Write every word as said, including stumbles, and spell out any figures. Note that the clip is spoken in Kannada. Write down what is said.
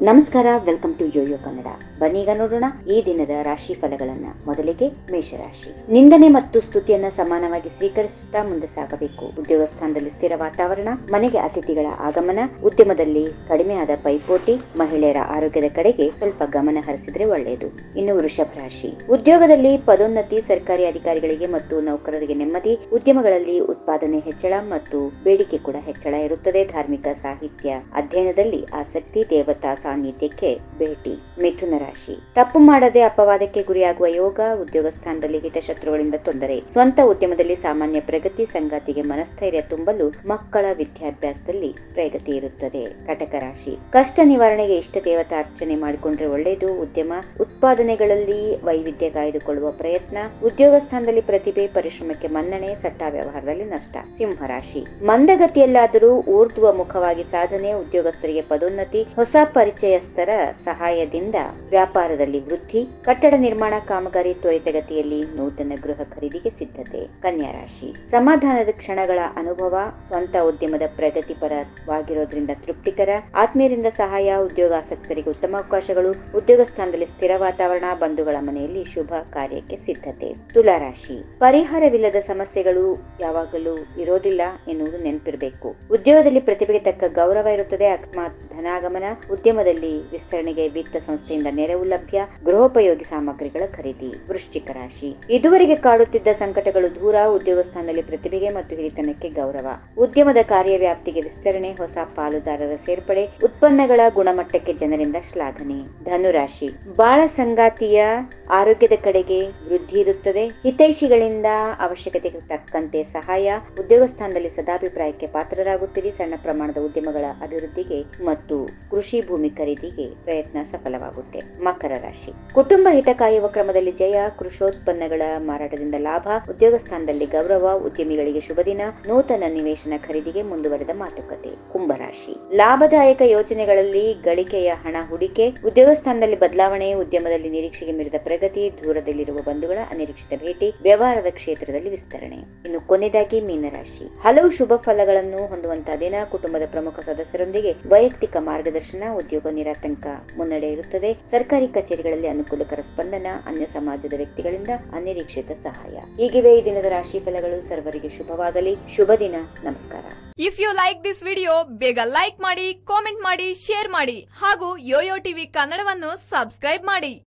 ನಮಸ್ಕಾರ, ವೆಲ್ಕಮ್ ಟು ಯೋಯೋ ಕನ್ನಡ. ಬನ್ನೀಗ ನೋಡೋಣ ಈ ದಿನದ ರಾಶಿ ಫಲಗಳನ್ನ. ಮೊದಲಿಗೆ ಮೇಷರಾಶಿ. ನಿಂದನೆ ಮತ್ತು ಸ್ತುತಿಯನ್ನ ಸಮಾನವಾಗಿ ಸ್ವೀಕರಿಸುತ್ತಾ ಮುಂದೆ ಸಾಗಬೇಕು. ಉದ್ಯೋಗ ಸ್ಥಾನದಲ್ಲಿ ಸ್ಥಿರ ವಾತಾವರಣ, ಮನೆಗೆ ಅತಿಥಿಗಳ ಆಗಮನ, ಉದ್ಯಮದಲ್ಲಿ ಕಡಿಮೆಯಾದ ಪೈಪೋಟಿ, ಮಹಿಳೆಯರ ಆರೋಗ್ಯದ ಕಡೆಗೆ ಸ್ವಲ್ಪ ಗಮನ ಹರಿಸಿದ್ರೆ ಒಳ್ಳೆಯದು. ಇನ್ನು ವೃಷಭ ರಾಶಿ. ಉದ್ಯೋಗದಲ್ಲಿ ಪದೋನ್ನತಿ, ಸರ್ಕಾರಿ ಅಧಿಕಾರಿಗಳಿಗೆ ಮತ್ತು ನೌಕರರಿಗೆ ನೆಮ್ಮದಿ, ಉದ್ಯಮಗಳಲ್ಲಿ ಉತ್ಪಾದನೆ ಹೆಚ್ಚಳ ಮತ್ತು ಬೇಡಿಕೆ ಕೂಡ ಹೆಚ್ಚಳ ಇರುತ್ತದೆ. ಧಾರ್ಮಿಕ ಸಾಹಿತ್ಯ ಅಧ್ಯಯನದಲ್ಲಿ ಆಸಕ್ತಿ, ದೇವತಾ ಸಾನ್ನಿಧ್ಯಕ್ಕೆ ಭೇಟಿ. ಮಿಥುನ ರಾಶಿ. ತಪ್ಪು ಮಾಡದೆ ಅಪವಾದಕ್ಕೆ ಗುರಿಯಾಗುವ ಯೋಗ, ಉದ್ಯೋಗ ಸ್ಥಾನದಲ್ಲಿ ಹಿತಶತ್ರುಗಳಿಂದ ತೊಂದರೆ, ಸ್ವಂತ ಉದ್ಯಮದಲ್ಲಿ ಸಾಮಾನ್ಯ ಪ್ರಗತಿ, ಸಂಗಾತಿಗೆ ಮನಸ್ಥೈರ್ಯ ತುಂಬಲು ಮಕ್ಕಳ ವಿದ್ಯಾಭ್ಯಾಸದಲ್ಲಿ ಪ್ರಗತಿ ಇರುತ್ತದೆ. ಕಟಕ ರಾಶಿ. ಕಷ್ಟ ನಿವಾರಣೆಗೆ ಇಷ್ಟ ದೇವತಾ ಅರ್ಚನೆ ಮಾಡಿಕೊಂಡ್ರೆ ಒಳ್ಳೆಯದು. ಉದ್ಯಮ ಉತ್ಪಾದನೆಗಳಲ್ಲಿ ವೈವಿಧ್ಯ ಕಾಯ್ದುಕೊಳ್ಳುವ ಪ್ರಯತ್ನ, ಉದ್ಯೋಗ ಸ್ಥಾನದಲ್ಲಿ ಪ್ರತಿಭೆ, ಪರಿಶ್ರಮಕ್ಕೆ ಮನ್ನಣೆ, ಸಟ್ಟ ವ್ಯವಹಾರದಲ್ಲಿ ನಷ್ಟ. ಸಿಂಹರಾಶಿ. ಮಂದಗತಿಯಲ್ಲಾದರೂ ಊರ್ಧ್ವ ಮುಖವಾಗಿ ಸಾಧನೆ, ಉದ್ಯೋಗಸ್ಥರಿಗೆ ಪದೋನ್ನತಿ, ಹೊಸ ಪರಿಚಯಸ್ಥರ ಸಹಾಯದಿಂದ ವ್ಯಾಪಾರದಲ್ಲಿ ವೃದ್ಧಿ, ಕಟ್ಟಡ ನಿರ್ಮಾಣ ಕಾಮಗಾರಿ ತ್ವರಿತಗತಿಯಲ್ಲಿ, ನೂತನ ಗೃಹ ಖರೀದಿಗೆ ಸಿದ್ಧತೆ. ಕನ್ಯಾ ರಾಶಿ. ಸಮಾಧಾನದ ಕ್ಷಣಗಳ ಅನುಭವ, ಸ್ವಂತ ಉದ್ಯಮದ ಪ್ರಗತಿಪರವಾಗಿರೋದ್ರಿಂದ ತೃಪ್ತಿಕರ, ಆತ್ಮೀಯರಿಂದ ಸಹಾಯ, ಉದ್ಯೋಗಾಸಕ್ತರಿಗೆ ಉತ್ತಮ ಅವಕಾಶಗಳು, ಉದ್ಯೋಗ ಸ್ಥಾನದಲ್ಲಿ ಸ್ಥಿರ ವಾತಾವರಣ, ಬಂಧುಗಳ ಮನೆಯಲ್ಲಿ ಶುಭ ಕಾರ್ಯಕ್ಕೆ ಸಿದ್ಧತೆ. ತುಲಾ ರಾಶಿ. ಪರಿಹಾರವಿಲ್ಲದ ಸಮಸ್ಯೆಗಳು ಯಾವಾಗಲೂ ಇರೋದಿಲ್ಲ ಎನ್ನುವುದು ನೆನಪಿರಬೇಕು. ಉದ್ಯೋಗದಲ್ಲಿ ಪ್ರತಿಭೆಗೆ ತಕ್ಕ ಗೌರವ ಇರುತ್ತದೆ. ಅಕಸ್ಮಾತ್ ಧನಾಗಮನ, ಉದ್ಯಮದಲ್ಲಿ ವಿಸ್ತರಣೆಗೆ ವಿತ್ತ ಸಂಸ್ಥೆಯಿಂದ ನೆರವು ಲಭ್ಯ, ಗೃಹೋಪಯೋಗಿ ಸಾಮಗ್ರಿಗಳ ಖರೀದಿ. ವೃಶ್ಚಿಕ ರಾಶಿ. ಇದುವರೆಗೆ ಕಾಡುತ್ತಿದ್ದ ಸಂಕಟಗಳು ದೂರ, ಉದ್ಯೋಗ ಸ್ಥಾನದಲ್ಲಿ ಪ್ರತಿಭೆಗೆ ಮತ್ತು ಹಿರಿತನಕ್ಕೆ ಗೌರವ, ಉದ್ಯಮದ ಕಾರ್ಯವ್ಯಾಪ್ತಿಗೆ ವಿಸ್ತರಣೆ, ಹೊಸ ಪಾಲುದಾರರ ಸೇರ್ಪಡೆ, ಉತ್ಪನ್ನಗಳ ಗುಣಮಟ್ಟಕ್ಕೆ ಜನರಿಂದ ಶ್ಲಾಘನೆ. ಧನುರಾಶಿ. ಬಾಳ ಸಂಗಾತಿಯ ಆರೋಗ್ಯದ ಕಡೆಗೆ ವೃದ್ಧಿ ಇರುತ್ತದೆ. ಹಿತೈಷಿಗಳಿಂದ ಅವಶ್ಯಕತೆಗೆ ತಕ್ಕಂತೆ ಸಹಾಯ, ಉದ್ಯೋಗ ಸ್ಥಾನದಲ್ಲಿ ಸದಾಭಿಪ್ರಾಯಕ್ಕೆ ಪಾತ್ರರಾಗುತ್ತೀರಿ. ಸಣ್ಣ ಪ್ರಮಾಣದ ಉದ್ಯಮಗಳ ಅಭಿವೃದ್ಧಿಗೆ ಮತ್ತು ಕೃಷಿ ಭೂಮಿ ಖರೀದಿಗೆ ಪ್ರಯತ್ನ ಸಫಲವಾಗುತ್ತೆ. ಮಕರ ರಾಶಿ. ಕುಟುಂಬ ಹಿತ ಕಾಯುವ ಕ್ರಮದಲ್ಲಿ ಜಯ, ಕೃಷೋತ್ಪನ್ನಗಳ ಮಾರಾಟದಿಂದ ಲಾಭ, ಉದ್ಯೋಗ ಸ್ಥಾನದಲ್ಲಿ ಗೌರವ, ಉದ್ಯಮಿಗಳಿಗೆ ಶುಭ ದಿನ, ನೂತನ ನಿವೇಶನ ಖರೀದಿಗೆ ಮುಂದುವರೆದ ಮಾತುಕತೆ. ಕುಂಭರಾಶಿ. ಲಾಭದಾಯಕ ಯೋಜನೆಗಳಲ್ಲಿ ಗಳಿಕೆಯ ಹಣ ಹೂಡಿಕೆ, ಉದ್ಯೋಗ ಸ್ಥಾನದಲ್ಲಿ ಬದಲಾವಣೆ, ಉದ್ಯಮದಲ್ಲಿ ನಿರೀಕ್ಷೆಗೆ ಮೀರಿದ ಪ್ರಗತಿ, ದೂರದಲ್ಲಿರುವ ಬಂಧುಗಳ ಅನಿರೀಕ್ಷಿತ ಭೇಟಿ, ವ್ಯವಹಾರದ ಕ್ಷೇತ್ರದಲ್ಲಿ ವಿಸ್ತರಣೆ. ಇನ್ನು ಕೊನೆಯದಾಗಿ ಮೀನರಾಶಿ. ಹಲವು ಶುಭ ಫಲಗಳನ್ನು ಹೊಂದುವಂತಹ ದಿನ, ಕುಟುಂಬದ ಪ್ರಮುಖ ಸದಸ್ಯರೊಂದಿಗೆ ವೈಯಕ್ತಿಕ ಮಾರ್ಗದರ್ಶನ, ಉದ್ಯೋಗ ನಿರಾತಂಕ ಮುನ್ನಡೆ ಇರುತ್ತದೆ. ಸರ್ಕಾರಿ ಕಚೇರಿಗಳಲ್ಲಿ ಅನುಕೂಲಕರ ಸ್ಪಂದನ, ಅನ್ಯ ಸಮಾಜದ ವ್ಯಕ್ತಿಗಳಿಂದ ಅನಿರೀಕ್ಷಿತ ಸಹಾಯ. ಹೀಗಿವೆ ಈ ದಿನದ ರಾಶಿ ಫಲಗಳು. ಸರ್ವರಿಗೆ ಶುಭವಾಗಲಿ. ಶುಭ ದಿನ. ನಮಸ್ಕಾರ. If you like this video, ಬೇಗ ಲೈಕ್ ಮಾಡಿ, ಕಾಮೆಂಟ್ ಮಾಡಿ, ಶೇರ್ ಮಾಡಿ ಹಾಗೂ ಯೋಯೋ ಟಿವಿ ಕನ್ನಡವನ್ನು ಸಬ್ಸ್ಕ್ರೈಬ್ ಮಾಡಿ.